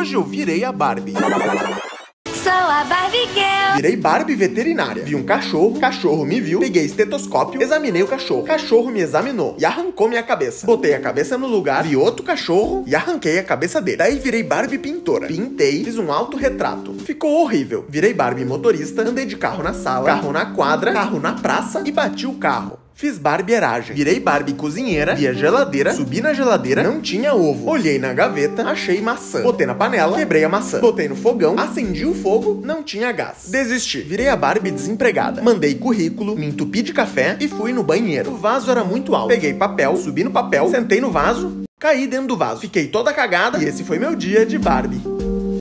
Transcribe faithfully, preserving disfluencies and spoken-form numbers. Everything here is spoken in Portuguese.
hoje eu virei a Barbie. Sou a Barbie Girl. Virei Barbie veterinária. Vi um cachorro, cachorro me viu, peguei estetoscópio, examinei o cachorro, cachorro me examinou e arrancou minha cabeça. Botei a cabeça no lugar, vi outro cachorro e arranquei a cabeça dele. Daí virei Barbie pintora. Pintei, fiz um autorretrato. Ficou horrível. Virei Barbie motorista, andei de carro na sala, carro na quadra, carro na praça e bati o carro. Fiz barbieragem. Virei Barbie cozinheira, vi a geladeira, subi na geladeira, não tinha ovo. Olhei na gaveta, achei maçã. Botei na panela, quebrei a maçã. Botei no fogão, acendi o fogo, não tinha gás. Desisti. Virei a Barbie desempregada. Mandei currículo, me entupi de café e fui no banheiro. O vaso era muito alto. Peguei papel, subi no papel, sentei no vaso, caí dentro do vaso. Fiquei toda cagada e esse foi meu dia de Barbie.